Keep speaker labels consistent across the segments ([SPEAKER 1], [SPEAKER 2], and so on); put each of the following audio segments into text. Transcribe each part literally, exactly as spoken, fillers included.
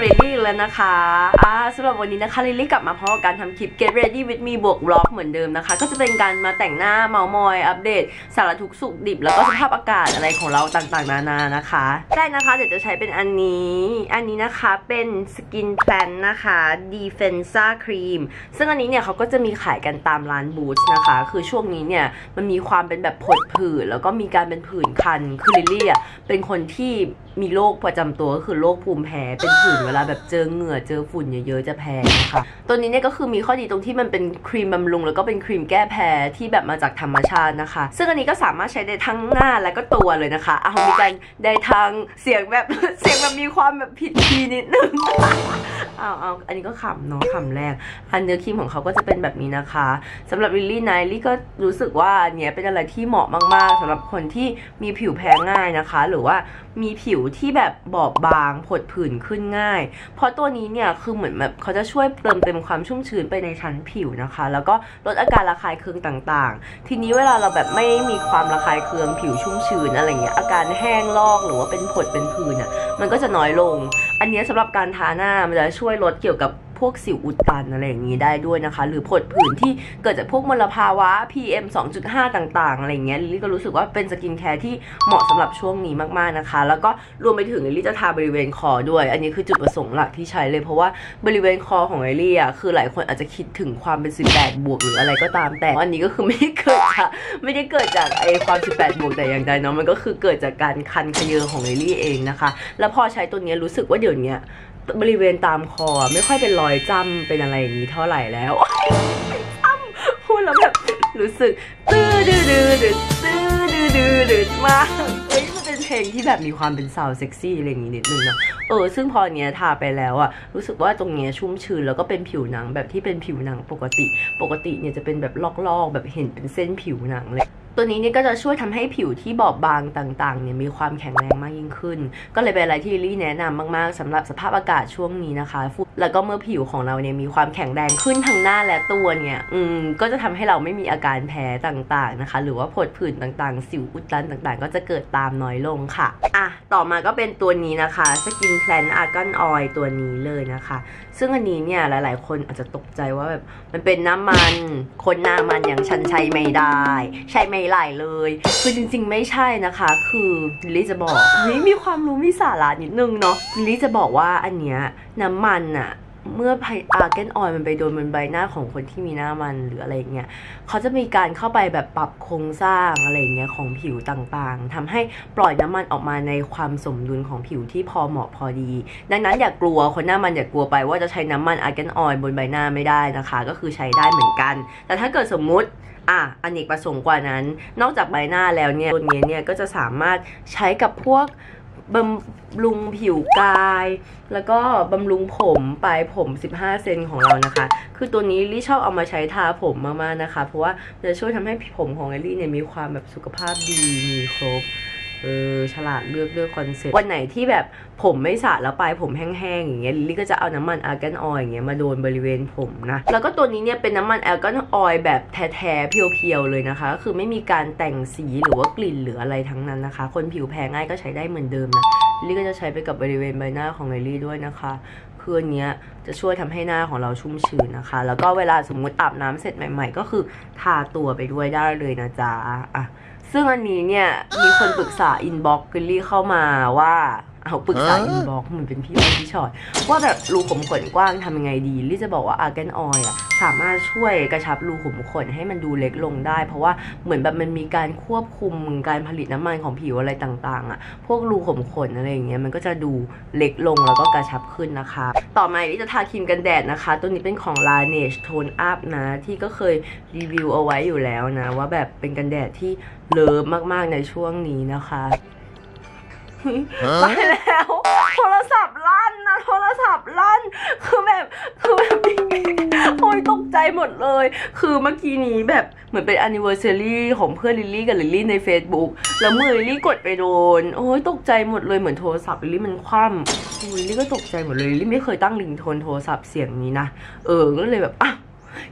[SPEAKER 1] ลิลลี่แล้วนะคะอ่าสำหรับวันนี้นะคะลิลลี่กลับมาพร้อมกับการทำคลิป Get Ready with Me บวกบล็อกเหมือนเดิมนะคะก็จะเป็นการมาแต่งหน้าเมามอยอัปเดตสารทุกสุขดิบแล้วก็สภาพอากาศอะไรของเราต่างๆนานานะคะแรกนะคะเดี๋ยวจะใช้เป็นอันนี้อันนี้นะคะเป็น Skin Plan นะคะ Defensa Cream ซึ่งอันนี้เนี่ยเขาก็จะมีขายกันตามร้านบูธนะคะคือช่วงนี้เนี่ยมันมีความเป็นแบบผดผื่นแล้วก็มีการเป็นผื่นคันคือลิลลี่อ่ะเป็นคนที่มีโรคประจำตัวก็คือโรคภูมิแพ้เป็นผื่นเวลาแบบเจอเหงื่อเจอฝุ่นเยอะๆจะแพ้นะคะตัวนี้เนี่ยก็คือมีข้อดีตรงที่มันเป็นครีมบำรุงแล้วก็เป็นครีมแก้แพ้ที่แบบมาจากธรรมชาตินะคะซึ่งอันนี้ก็สามารถใช้ได้ทั้งหน้าและก็ตัวเลยนะคะเอามีการได้ทางเสียงแบบเสียงแบบมีความแบบผิดคีย์นิดนึงเอาเอาอันนี้ก็ขำเนาะขำแรกอันเนื้อครีมของเขาก็จะเป็นแบบนี้นะคะสำหรับลิลลี่ไนลี่ก็รู้สึกว่าเนี้ยเป็นอะไรที่เหมาะมากๆสำหรับคนที่มีผิวแพ้ง่ายนะคะหรือว่ามีผิวที่แบบบอบบางผดผื่นขึ้นง่ายเพราะตัวนี้เนี่ยคือเหมือนแบบเขาจะช่วยเติมเต็มความชุ่มชื้นไปในชั้นผิวนะคะแล้วก็ลดอาการระคายเคืองต่างๆทีนี้เวลาเราแบบไม่มีความระคายเคืองผิวชุ่มชื้นอะไรเงี้ยอาการแห้งลอกหรือว่าเป็นผดเป็นผื่นอ่ะมันก็จะน้อยลงอันนี้สำหรับการทาหน้ามันจะช่วยลดเกี่ยวกับพวกสิวอุดตันอะไรอย่างนี้ได้ด้วยนะคะหรือผดผื่นที่เกิดจากพวกมลภาวะ พี เอ็ม สองจุดห้า ต่างๆอะไรเงี้ยลิลลี่ก็รู้สึกว่าเป็นสกินแคร์ที่เหมาะสำหรับช่วงนี้มากๆนะคะแล้วก็รวมไปถึงลิลลี่จะทาบริเวณคอด้วยอันนี้คือจุดประสงค์หลักที่ใช้เลยเพราะว่าบริเวณคอของลิลลี่อ่ะคือหลายคนอาจจะคิดถึงความเป็นสิบแปดบวกหรืออะไรก็ตามแต่อันนี้ก็คือไม่ได้เกิดจากไม่ได้เกิดจากไอความสิบแปดบวกแต่อย่างใดเนาะมันก็คือเกิดจากการคันขยเยอของลิลลี่เองนะคะแล้วพอใช้ตัวนี้รู้สึกว่าเดี๋ยวนี้บริเวณตามคอไม่ค่อยเป็นรอยจ้ำเป็นอะไรอย่างนี้เท่าไหร่แล้วจ้ำพูดแล้วแบบรู้สึกตื้อดื้อดื้อดื้อตื้อดื้อดื้อดื้อมากเอ้ยมันเป็นเพลงที่แบบมีความเป็นซาวด์เซ็กซี่อะไรอย่างนี้นิดนึงเนาะเออซึ่งพอเนี้ยทาไปแล้วอะรู้สึกว่าตรงเนี้ยชุ่มชื้นแล้วก็เป็นผิวหนังแบบที่เป็นผิวหนังปกติปกติเนี่ยจะเป็นแบบลอกๆแบบเห็นเป็นเส้นผิวหนังเลยตัวนี้เนี่ยก็จะช่วยทำให้ผิวที่บอบบางต่างๆเนี่ยมีความแข็งแรงมากยิ่งขึ้นก็เลยเป็นอะไรที่ลิลลี่แนะนำมากๆสำหรับสภาพอากาศช่วงนี้นะคะแล้วก็เมื่อผิวของเราเนี่ยมีความแข็งแรงขึ้นทั้งหน้าและตัวเนี่ยอืมก็จะทำให้เราไม่มีอาการแพ้ต่างๆนะคะหรือว่าผดผื่นต่างๆสิวอุดตันต่างๆก็จะเกิดตามน้อยลงค่ะอ่ะต่อมาก็เป็นตัวนี้นะคะ Skin Plan Argan Oil ตัวนี้เลยนะคะซึ่งอันนี้เนี่ยหลายๆคนอาจจะตกใจว่าแบบมันเป็นน้ำมันคนหน้ามันอย่างฉันใช้ไม่ได้ใช้ไม่ไหลเลยคือจริงๆไม่ใช่นะคะคือลิลลี่จะบอกเฮ้ยมีความรู้มีสาระนิดนึงเนาะลิลลี่จะบอกว่าอันเนี้ยน้ำมันอะเมื่ออาร์แกนออยล์มันไปโดนบนใบหน้าของคนที่มีหน้ามันหรืออะไรเงี้ยเขาจะมีการเข้าไปแบบปรับโครงสร้างอะไรเงี้ยของผิวต่างๆทำให้ปล่อยน้ำมันออกมาในความสมดุลของผิวที่พอเหมาะพอดีดังนั้นอย่ากลัวคนหน้ามันอย่ากลัวไปว่าจะใช้น้ำมันอาร์แกนออยล์บนใบหน้าไม่ได้นะคะก็คือใช้ได้เหมือนกันแต่ถ้าเกิดสมมุติอ่ะอเนกประสงค์กว่านั้นนอกจากใบหน้าแล้วเนี่ยตัวนี้เนี่ยก็จะสามารถใช้กับพวกบำรุงผิวกายแล้วก็บำรุงผมปลายผมสิบห้าเซนของเรานะคะคือตัวนี้ลี่ชอบเอามาใช้ทาผมมากๆนะคะเพราะว่าจะช่วยทำให้ผมของลี่เนี่ยมีความแบบสุขภาพดีมีครบเออฉลาดเลือกเลือกคอนเซ็ปต์วันไหนที่แบบผมไม่สระแล้วปลายผมแห้งๆอย่างเงี้ยลิลลี่ก็จะเอาน้ำมันอาร์แกนออยล์อย่างเงี้ยมาโดนบริเวณผมนะแล้วก็ตัวนี้เนี่ยเป็นน้ำมันอาร์แกนออยล์แบบแท้ๆเพียวๆเลยนะคะก็คือไม่มีการแต่งสีหรือว่ากลิ่นหรืออะไรทั้งนั้นนะคะคนผิวแพ้ง่ายก็ใช้ได้เหมือนเดิมนะลิลลี่ก็จะใช้ไปกับบริเวณใบหน้าของลิลลี่ด้วยนะคะคืออันเนี้ยจะช่วยทำให้หน้าของเราชุ่มชื้นนะคะแล้วก็เวลาสมมุติอาบน้ำเสร็จใหม่ๆก็คือทาตัวไปด้วยได้เลยนะจ๊ะอ่ะซึ่งอันนี้เนี่ยมีคนปรึกษาอินบ็อกซ์ลิลลี่เข้ามาว่าเอาปรึกษาอินบ็อกซ์เหมือนเป็นพี่อ้อยพี่ชอตว่าแบบรูขุมขนกว้างทำยังไงดีลี่จะบอกว่าอาร์แกนออยล์อ่ะสามารถช่วยกระชับรูขุมขนให้มันดูเล็กลงได้เพราะว่าเหมือนแบบมันมีการควบคุมการผลิตน้ำมันของผิวอะไรต่างๆอ่ะพวกรูขุมขนอะไรอย่างเงี้ยมันก็จะดูเล็กลงแล้วก็กระชับขึ้นนะคะต่อมาลี่จะทาครีมกันแดดนะคะตัวนี้เป็นของ Laneige Tone Up นะที่ก็เคยรีวิวเอาไว้อยู่แล้วนะว่าแบบเป็นกันแดดที่เลิฟมากๆในช่วงนี้นะคะไปแล้วโทรศัพท์ลั่นนะโทรศัพท์ลั่นคือแบบคือแบบโอ้ยตกใจหมดเลยคือเมื่อกี้นี้แบบเหมือนเป็น anniversary ของเพื่อนลิลลี่กับลิลลี่ใน Facebook แล้วมือลิลลี่กดไปโดนโอ้ยตกใจหมดเลยเหมือนโทรศัพท์ลิลลี่มันคว่ำลิลลี่ก็ตกใจหมดเลยลิลลี่ไม่เคยตั้งริงโทนโทรศัพท์เสียงนี้นะเออก็เลยแบบอ่ะ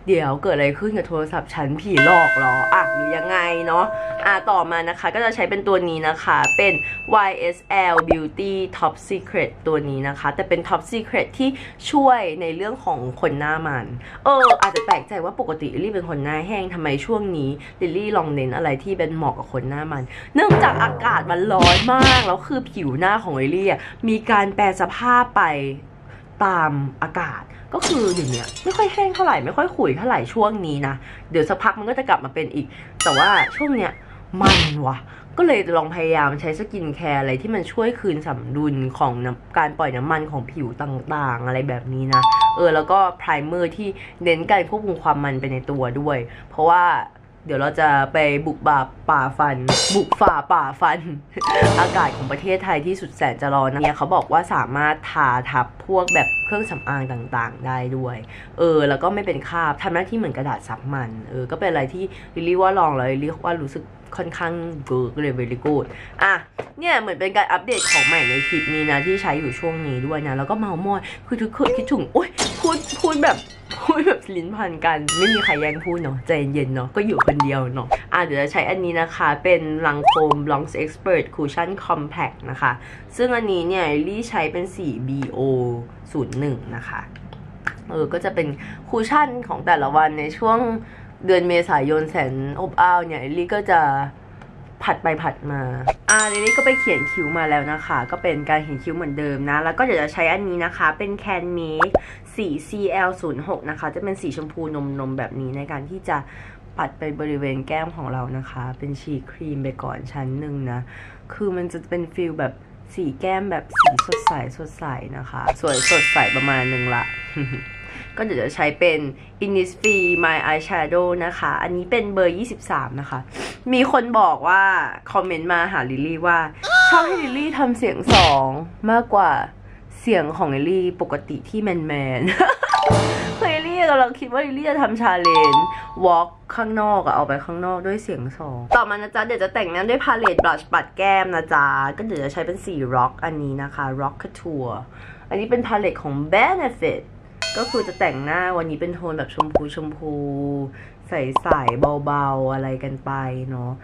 [SPEAKER 1] เดี๋ยวเกิดอะไรขึ้นกับโทรศัพท์ฉันผีหลอกหรออ่ะหรือยังไงเนาะอ่ะต่อมานะคะก็จะใช้เป็นตัวนี้นะคะเป็น วาย เอส แอล Beauty Top Secret ตัวนี้นะคะแต่เป็น Top Secret ที่ช่วยในเรื่องของคนหน้ามันเอออาจจะแปลกใจว่าปกติลิลลี่เป็นคนหน้าแห้งทำไมช่วงนี้ลิลลี่ลองเน้นอะไรที่เป็นเหมาะกับคนหน้ามันเนื่องจากอากาศมันร้อนมากแล้วคือผิวหน้าของลิลลี่มีการแปรสภาพไปตามอากาศก็คืออย่างเนี้ยไม่ค่อยแห้งเท่าไหร่ไม่ค่อยขุ่ยเท่าไหร่ช่วงนี้นะเดี๋ยวสักพักมันก็จะกลับมาเป็นอีกแต่ว่าช่วงเนี้ยมันวะก็เลยลองพยายามใช้สกินแคร์อะไรที่มันช่วยคืนสมดุลของการปล่อยน้ำมันของผิวต่างๆอะไรแบบนี้นะเออแล้วก็ไพรเมอร์ที่เน้นการควบคุมความมันไปในตัวด้วยเพราะว่าเดี๋ยวเราจะไปบุกบ่าป่าฟันบุกฝ่าป่าฟัน อากาศของประเทศไทยที่สุดแสนจะร้อนนะเนี่ยเขาบอกว่าสามารถทาทับพวกแบบเครื่องสำอางต่างๆได้ด้วยเออแล้วก็ไม่เป็นคราบทำหน้าที่เหมือนกระดาษซับมันเออก็เป็นอะไรที่ลิลลี่ว่าลองเลยลิลลี่ว่ารู้สึกค่อนข้างเวิร์กเลยเวลี่กูดอ่ะเนี่ยเหมือนเป็นการอัปเดตของใหม่ในคลิปนี้นะที่ใช้อยู่ช่วงนี้ด้วยนะแล้วก็เมามอยคือทุกคนคิดถึงโอ๊ยพูดพูดแบบพูดแบบลิ้นพันกันไม่มีใครแย่งพูดเนาะใจเย็นเนาะก็อยู่คนเดียวเนาะอ่ะเดี๋ยวจะใช้อันนี้นะคะเป็นลังโคม Bronze Expert Cushion Compact นะคะซึ่งอันนี้เนี่ยลี่ใช้เป็นสี บี โอ ศูนย์หนึ่ง นะคะเออก็จะเป็นคูชั่นของแต่ละวันในช่วงเดือนเมษายนแสนอบอ้าวเนี่ยลี่ก็จะผัดไปผัดมาอ่าลิลลี่ก็ไปเขียนคิ้วมาแล้วนะคะก็เป็นการเขียนคิ้วเหมือนเดิมนะแล้วก็เดี๋ยวจะใช้อันนี้นะคะเป็น Can Make สี ซี แอล ศูนย์หก นะคะจะเป็นสีชมพูนมนมแบบนี้ในการที่จะปัดไปบริเวณแก้มของเรานะคะเป็นฉีดครีมไปก่อนชั้นหนึ่งนะคือมันจะเป็นฟิลแบบสีแก้มแบบสีสดใสสดใสนะคะสวยสดใสประมาณหนึ่งละ ก็เดี๋ยวจะใช้เป็น Innisfree My Eyeshadow นะคะอันนี้เป็นเบอร์ยี่สิบสามนะคะมีคนบอกว่าคอมเมนต์มาหาลิลลี่ว่าชอบให้ลิลลี่ทำเสียงสองมากกว่าเสียงของลิลลี่ปกติที่แมนแมน คือลิลลี่เราคิดว่าลิลลี่จะทำชาเลนจ์วอล์กข้างนอกอะเอาไปข้างนอกด้วยเสียงสองต่อมานะจ๊ะเดี๋ยวจะแต่งหน้าด้วยพาเลตบลัชปัดแก้มนะจ๊ะก็เดี๋ยวจะใช้เป็นสี Rock อันนี้นะคะ Rock Couture อันนี้เป็นพาเลตของ Benefitก็คือจะแต่งหน้าวันนี้เป็นโทนแบบชมพูชมพูใสๆเบาๆอะไรกันไปเนาะ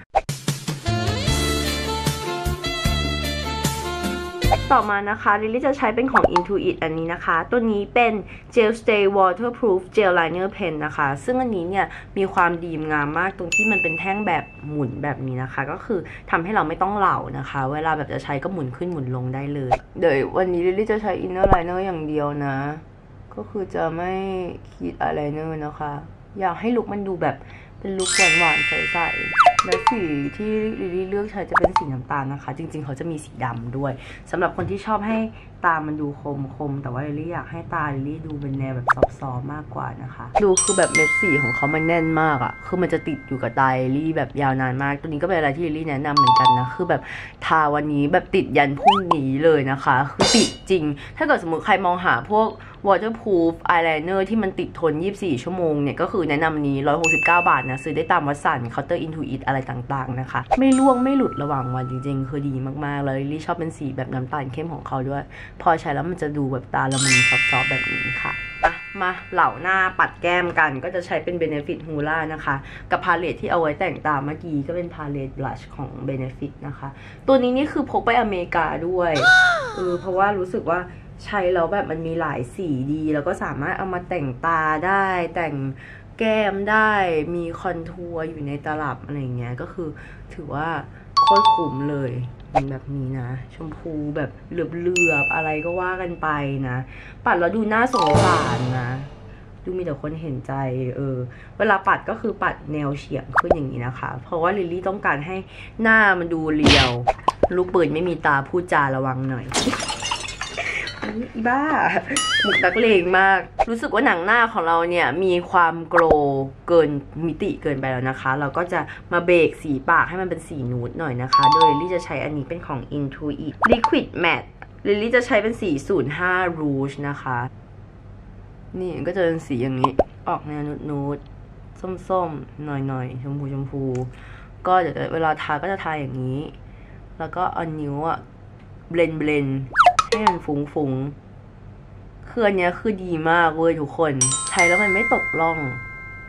[SPEAKER 1] ต่อมานะคะลิลลี่จะใช้เป็นของ Intuit อันนี้นะคะตัวนี้เป็น Gel Stay Waterproof Gel Liner Pen นะคะซึ่งอันนี้เนี่ยมีความดีงามมากตรงที่มันเป็นแท่งแบบหมุนแบบนี้นะคะก็คือทำให้เราไม่ต้องเหลานะคะเวลาแบบจะใช้ก็หมุนขึ้นหมุนลงได้เลยเดี๋ยววันนี้ลิลลี่จะใช้ Inner Liner อย่างเดียวนะก็คือจะไม่คิดอะไรเนอร์นะคะอยากให้ลุคมันดูแบบเป็นลุคหวานๆใสๆและสีที่ลิลลี่เลือกใช้จะเป็นสีน้ำตาลนะคะจริงๆเขาจะมีสีดำด้วยสำหรับคนที่ชอบให้ตามันดูคมๆแต่ว่าลิลลี่อยากให้ตาลิลลี่ดูเป็นแนวแบบซอฟต์ๆมากกว่านะคะดูคือแบบเม็ดสีของเขามันแน่นมากอะ่ะคือมันจะติดอยู่กับตาลิลลี่แบบยาวนานมากตัวนี้ก็เป็นอะไรที่ลิลลี่แนะนำเหมือนกันนะคือแบบทาวันนี้แบบติดยันพรุ่งนี้เลยนะคะคือติดจริงถ้าเกิดสมมติใครมองหาพวก waterproof eyeliner ที่มันติดทนยี่สิบสี่ชั่วโมงเนี่ยก็คือแนะนำนี้หนึ่งร้อยหกสิบเก้าบาทนะซื้อได้ตามวัดสันเคาน์เตอร์ Intuit อะไรต่างๆนะคะไม่ร่วงไม่หลุดระหว่างวันจริงๆคือดีมากๆเลยลิลลี่ชอบเป็นสีแบบน้ำตาลเข้มของเขาด้วยพอใช้แล้วมันจะดูแบบตาละมุนซอฟต์ๆแบบนี้ค่ะอะมาเหล่าหน้าปัดแก้มกันก็จะใช้เป็น Benefit Hoola นะคะกับพาเลตที่เอาไว้แต่งตาเมื่อกี้ก็เป็นพาเลตบลัชของ Benefit นะคะตัวนี้นี่คือพกไปอเมริกาด้วยเออเพราะว่ารู้สึกว่าใช้แล้วแบบมันมีหลายสีดีแล้วก็สามารถเอามาแต่งตาได้แต่งแก้มได้มีคอนทัวร์อยู่ในตลับอะไรเงี้ยก็คือถือว่าโคตรคุ้มเลยเป็นแบบนี้นะชมพูแบบเหลือบๆอะไรก็ว่ากันไปนะปัดแล้วดูน่าสงสารนะดูมีแต่คนเห็นใจเออเวลาปัดก็คือปัดแนวเฉียงขึ้นอย่างนี้นะคะเพราะว่าลิลลี่ต้องการให้หน้ามันดูเรียวลูกปืนไม่มีตาพูดจาระวังหน่อยอีบ้าหมุกนักเลงมากรู้สึกว่าหนังหน้าของเราเนี่ยมีความโกลเกินมิติเกินไปแล้วนะคะเราก็จะมาเบรกสีปากให้มันเป็นสีนูดหน่อยนะคะโดยลิลลี่จะใช้อันนี้เป็นของ Intuit Liquid Matte ลิลลี่จะใช้เป็นสีศูนย์ห้า Rouge นะคะนี่ก็จะเป็นสีอย่างนี้ออกแนวนูดๆส้มๆหน่อยๆชมพูชมพูก็เดี๋ยวเวลาทาก็จะทาอย่างนี้แล้วก็เอานิ้วอะเบลนเบลนให้มันฟุ้งๆคืออันเนี้ยคือดีมากเว้ยทุกคนใช้แล้วมันไม่ตกล่อง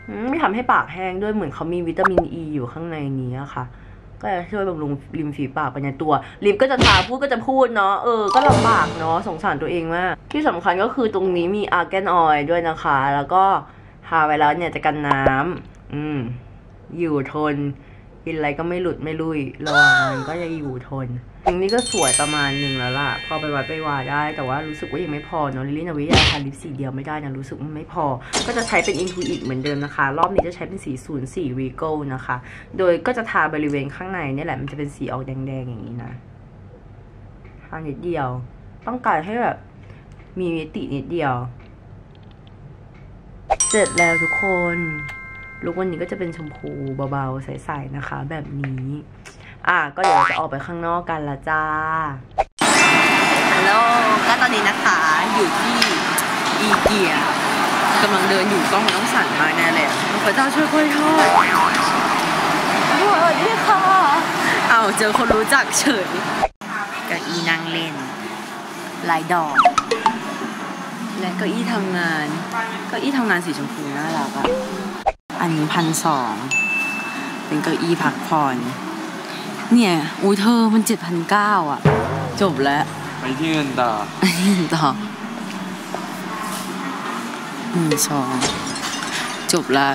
[SPEAKER 1] ไม่ทำให้ปากแห้งด้วยเหมือนเขามีวิตามินอ e ีอยู่ข้างในนี้ค่ะก็จะช่วยบำรุงริมฝีปากไปในตัวลิปก็จะทาพูดก็จะพูดเนาะเออก็ลำบากเนาะสงสารตัวเองมากที่สำคัญก็คือตรงนี้มีอาร์แกนออยล์ด้วยนะคะแล้วก็ทาไว้แล้วเนี่ยจะกันน้ำอืมอยู่ทนกินอะไรก็ไม่หลุดไม่ลุยระหว่างวันก็จะอยู่ทนตรงนี้ก็สวยประมาณหนึ่งแล้วล่ะพอไปวัดไปวาได้แต่ว่ารู้สึกว่ายังไม่พอเนาะลิลลี่นาวิยาทาลิปสีเดียวไม่ได้นะรู้สึกว่าไม่พอก็จะใช้เป็น Intuit เหมือนเดิมนะคะรอบนี้จะใช้เป็นสีศูนย์สี่ Regal นะคะโดยก็จะทาบริเวณข้างในนี่แหละมันจะเป็นสีออกแดงๆอย่างนี้นะทานิดเดียวต้องการให้แบบมีมิตินิดเดียวเสร็จแล้วทุกคนลุควันนี้ก็จะเป็นชมพูเบาๆใสๆนะคะแบบนี้อ่ะก็เดี๋ยวเราจะออกไปข้างนอกกันละจ้าฮัลโหลก็ตอนนี้นะคะอยู่ที่อีเกียกำลังเดินอยู่กล้องมันต้องสั่นมากแน่เลยพระเจ้าช่วยกล้วยทอดสวัสดีค่ะเอาเจอคนรู้จักเฉยเก้าอี้นั่งเล่นลายดอกและเก้าอี้ทำงานเก้าอี้ทำงานสีชมพูน่ารักอ่ะอันนี้พันสองเป็นเก้าอี้พักผ่อนเนี่ยอุ้ยเธอมันเจ็ดพันเก้าอ่ะจบแล้ว
[SPEAKER 2] ไปที่เงินต่อ
[SPEAKER 1] ไปที่เงินต่อหนึ่งสองจบแล้ว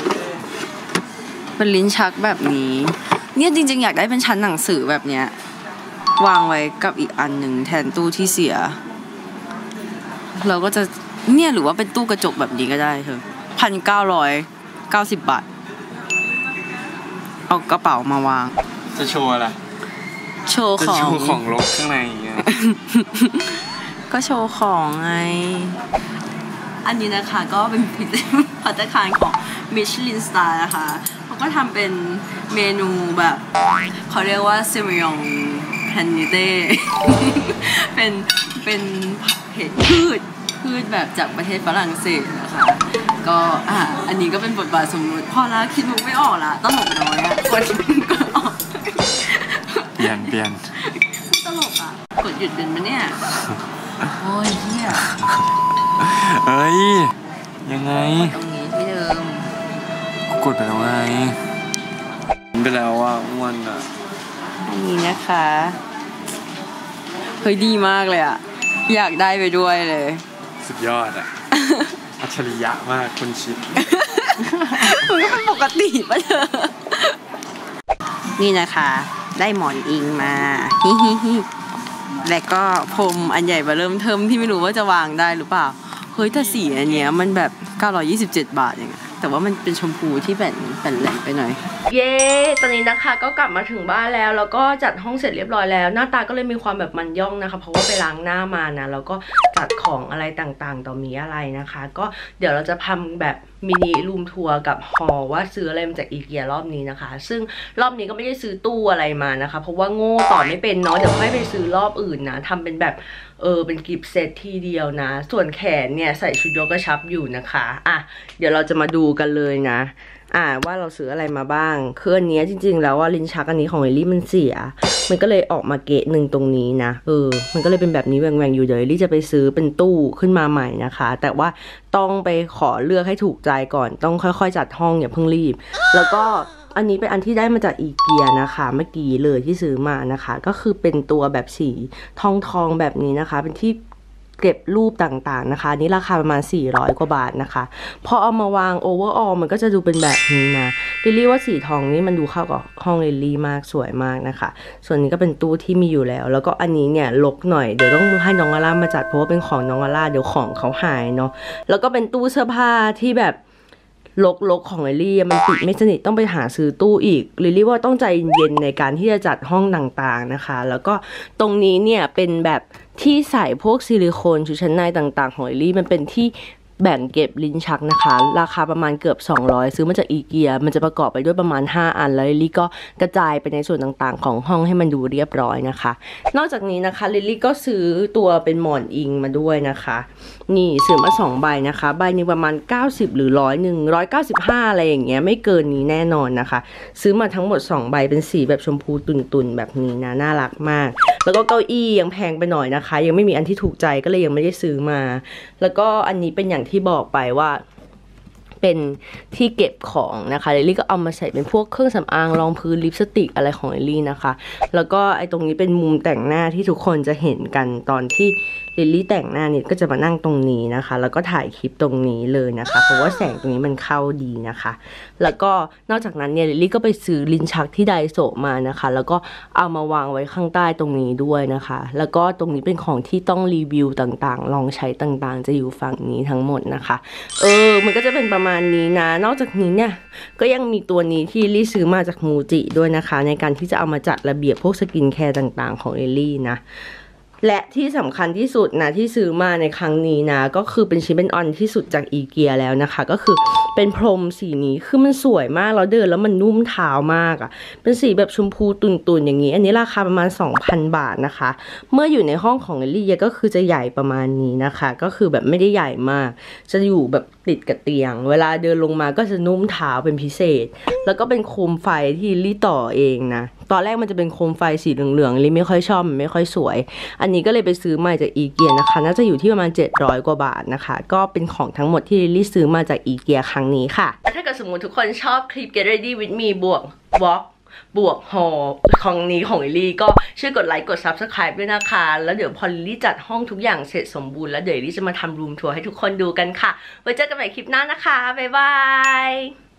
[SPEAKER 1] เป็นลิ้นชักแบบนี้เนี่ยจริงๆอยากได้เป็นชั้นหนังสือแบบเนี้ยวางไว้กับอีกอันหนึ่งแทนตู้ที่เสียเราก็จะเนี่ยหรือว่าเป็นตู้กระจกแบบนี้ก็ได้เธอพันเก้าร้อยเก้าสิบบาทเอากระเป๋ามาวาง
[SPEAKER 2] จะโชว์อะไร
[SPEAKER 1] โชว์ของ
[SPEAKER 2] โชว์ของลกข้างในอย่างเงี้ย
[SPEAKER 1] ก็โชว์ของไงอันนี้นะคะก็เป็นภัตตาคารของ Michelin Star นะคะเขาก็ทำเป็นเมนูแบบเขาเรียกว่าเซมิยองแพนนิเต้เป็นเป็นเห็ดพืชพืชแบบจากประเทศฝรั่งเศสนะคะก็อ่ะอันนี้ก็เป็นบทบาทสมมติพอแล้วคิดมุกไม่ออกละตลกน้อยอ่ะกดก็ออก
[SPEAKER 2] เปลี่ยนเปลี่ยน
[SPEAKER 1] ตลกอ่ะกดหยุดเป็นมั้ยเนี่ยโอ้ยเหี้ย
[SPEAKER 2] เอ้ยยังไง
[SPEAKER 1] ตรงนี้ที่เดิม
[SPEAKER 2] กดไปแล้วไงไปแล้วอ่ะอ้วนอ่ะ
[SPEAKER 1] อันนี้นะคะเฮ้ยดีมากเลยอ่ะอยากได้ไปด้วยเลย
[SPEAKER 2] สุดยอดอ่ะอัจฉริยะมากคุณชิด
[SPEAKER 1] มันก็เป็นปกติป่ะเธอนี่นะคะได้หมอนอิงมาฮิฮิฮิและก็พรมอันใหญ่เบ้อเริ่มเทิมที่ไม่รู้ว่าจะวางได้หรือเปล่าเฮ้ยแต่สีอันเนี้ยมันแบบเก้าร้อยยี่สิบเจ็ดบาทอย่างเงี้ยแต่ว่ามันเป็นชมพูที่แบบเป็นแหลมไปหน่อยเย้ตอนนี้นะคะก็กลับมาถึงบ้านแล้วแล้วก็จัดห้องเสร็จเรียบร้อยแล้วหน้าตาก็เลยมีความแบบมันย่องนะคะเพราะว่าไปล้างหน้ามานะแล้วก็จัดของอะไรต่างๆต่อมีอะไรนะคะก็เดี๋ยวเราจะทำแบบมินิรูมทัวร์กับฮอลว่าซื้ออะไรมาจากอีเกียรอบนี้นะคะซึ่งรอบนี้ก็ไม่ได้ซื้อตู้อะไรมานะคะเพราะว่าโง่ต่อไม่เป็นเนาะเดี๋ยวค่อยไปซื้อรอบอื่นนะทำเป็นแบบเออเป็นกิฟต์เซตทีเดียวนะส่วนแขนเนี่ยใส่ชุดยกกระชับอยู่นะคะอ่ะเดี๋ยวเราจะมาดูกันเลยนะอ่าว่าเราซื้ออะไรมาบ้างคืออันนี้จริงๆแล้วว่าลิ้นชักอันนี้ของเอลลี่มันเสียมันก็เลยออกมาเกะหนึ่งตรงนี้นะเออมันก็เลยเป็นแบบนี้แหว่งๆอยู่เดี๋ยวเอลลี่จะไปซื้อเป็นตู้ขึ้นมาใหม่นะคะแต่ว่าต้องไปขอเลือกให้ถูกใจก่อนต้องค่อยๆจัดห้องอย่าเพิ่งรีบแล้วก็อันนี้เป็นอันที่ได้มาจากอีเกียนะคะเมื่อกี้เลยที่ซื้อมานะคะก็คือเป็นตัวแบบสีทองทองแบบนี้นะคะเป็นที่เก็บรูปต่างๆนะคะนี่ราคาประมาณสี่ร้อยกว่าบาทนะคะพอเอามาวางโอเวอร์ออลมันก็จะดูเป็นแบบนี้นะลิลลี่ว่าสีทองนี่มันดูเข้ากับห้องลิลลี่มากสวยมากนะคะส่วนนี้ก็เป็นตู้ที่มีอยู่แล้วแล้วก็อันนี้เนี่ยลกหน่อยเดี๋ยวต้องให้น้องอาร่ามาจัดเพราะว่าเป็นของน้องอาร่าเดี๋ยวของเขาหายเนาะแล้วก็เป็นตู้เสื้อผ้าที่แบบลกลกของลิลลี่มันปิดไม่สนิทต้องไปหาซื้อตู้อีกลิลลี่ว่าต้องใจเย็นในการที่จะจัดห้องต่างๆนะคะแล้วก็ตรงนี้เนี่ยเป็นแบบที่ใส่พวกซิลิโคนชุดชั้นในต่างๆของลิลลี่มันเป็นที่แบ่งเก็บลิ้นชักนะคะราคาประมาณเกือบสองร้อยซื้อมาจากอีเกียมันจะประกอบไปด้วยประมาณห้าอันแล้วลิลลี่ก็กระจายไปในส่วนต่างๆของห้องให้มันดูเรียบร้อยนะคะนอกจากนี้นะคะลิลลี่ก็ซื้อตัวเป็นหมอนอิงมาด้วยนะคะนี่ซื้อมาสองใบนะคะใบนึงประมาณเก้าสิบหรือร้อยหนึ่งร้อยเก้าสิบห้าอะไรอย่างเงี้ยไม่เกินนี้แน่นอนนะคะซื้อมาทั้งหมดสองใบเป็นสีแบบชมพูตุ่นๆแบบนี้นะน่ารักมากแล้วก็เก้าอี้ยังแพงไปหน่อยนะคะยังไม่มีอันที่ถูกใจก็เลยยังไม่ได้ซื้อมาแล้วก็อันนี้เป็นอย่างที่บอกไปว่าเป็นที่เก็บของนะคะลิลลี่ก็เอามาใส่เป็นพวกเครื่องสำอางรองพื้นลิปสติกอะไรของลิลลี่นะคะแล้วก็ไอ้ตรงนี้เป็นมุมแต่งหน้าที่ทุกคนจะเห็นกันตอนที่ลิลลี่แต่งหน้าเนี่ยก็จะมานั่งตรงนี้นะคะแล้วก็ถ่ายคลิปตรงนี้เลยนะคะเพราะว่าแสงตรงนี้มันเข้าดีนะคะแล้วก็นอกจากนั้นเนี่ยลิลลี่ก็ไปซื้อลิ้นชักที่ไดโซะมานะคะแล้วก็เอามาวางไว้ข้างใต้ตรงนี้ด้วยนะคะแล้วก็ตรงนี้เป็นของที่ต้องรีวิวต่างๆลองใช้ต่างๆจะอยู่ฝั่งนี้ทั้งหมดนะคะเออมันก็จะเป็นประมาณนี้นะนอกจากนี้เนี่ยก็ยังมีตัวนี้ที่ลิลลี่ซื้อมาจากมูจิด้วยนะคะในการที่จะเอามาจัดระเบียบพวกสกินแคร์ต่างๆของลิลลี่นะและที่สำคัญที่สุดนะที่ซื้อมาในครั้งนี้นะก็คือเป็นชิ้นเป็นออนที่สุดจากอีเกียแล้วนะคะก็คือเป็นพรมสีนี้คือมันสวยมากแล้วเดินแล้วมันนุ่มเท้ามากอ่ะเป็นสีแบบชมพูตุ่นๆอย่างนี้อันนี้ราคาประมาณ สองพัน บาทนะคะเมื่ออยู่ในห้องของลิลลี่ก็คือจะใหญ่ประมาณนี้นะคะก็คือแบบไม่ได้ใหญ่มากจะอยู่แบบติดกับเตียงเวลาเดินลงมาก็จะนุ่มเท้าเป็นพิเศษแล้วก็เป็นโคมไฟที่ลิลลี่ต่อเองนะตอนแรกมันจะเป็นโคมไฟสีเหลืองๆลิลลี่ไม่ค่อยชอบมันไม่ค่อยสวยอันนี้ก็เลยไปซื้อมาจากอีเกียนะคะน่าจะอยู่ที่ประมาณเจ็ดร้อยกว่าบาทนะคะก็เป็นของทั้งหมดที่ลิลลี่ซื้อมาจากอีเกียครั้งนี้ค่ะถ้าเกิดสมมติทุกคนชอบคลิป Get Ready with me บวก Walk บวกฮอของนี้ของลิลลี่ก็ช่วยกดไลค์กด ซับสไครบ์ ด้วยนะคะแล้วเดี๋ยวพอลิลลี่จัดห้องทุกอย่างเสร็จสมบูรณ์แล้วเดี๋ยวลิลลี่จะมาทำรูมทัวร์ให้ทุกคนดูกันค่ะไว้เจอกันใหม่คลิปหน้านะคะบ๊ายบาย